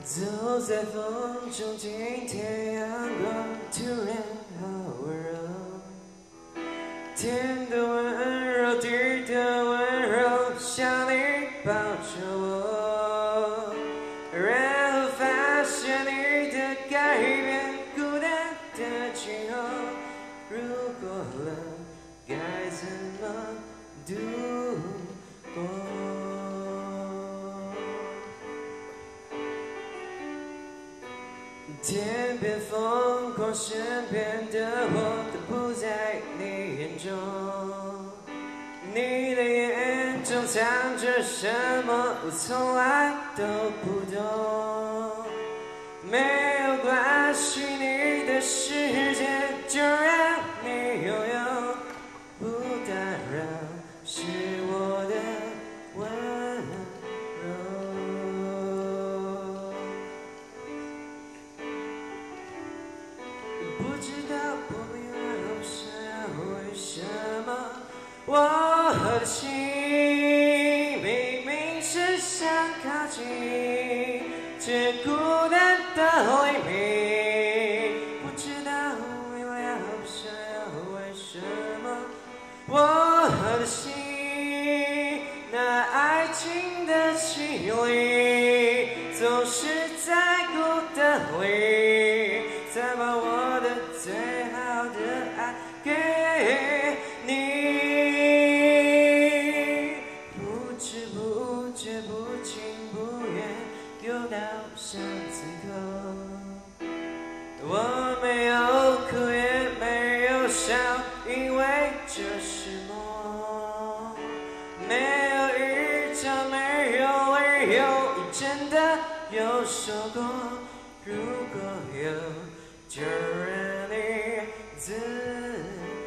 走在风中，今天阳光突然好温柔，天的温柔，地的温柔，像你抱着我，然后发现你的改变，孤单的今后，如果冷，该怎么度过？天边疯狂，身边的我都不在你眼中。你的眼中藏着什么？我从来都不懂。没有关系，你的世界就让你拥有，不打扰是我的温柔。不知道，不明白，不想要，为什么我的心明明是想靠近，却孤单的黎明。不知道，不明白，不想要，为什么我的心那爱情的绮丽，总是在孤单里，才把我的最好的爱给你。不知不觉，不情不愿，丢到巷子口。我没有哭，也没有笑，因为这是梦。没有预兆，没有理由，真的有说过，如果有，就让你自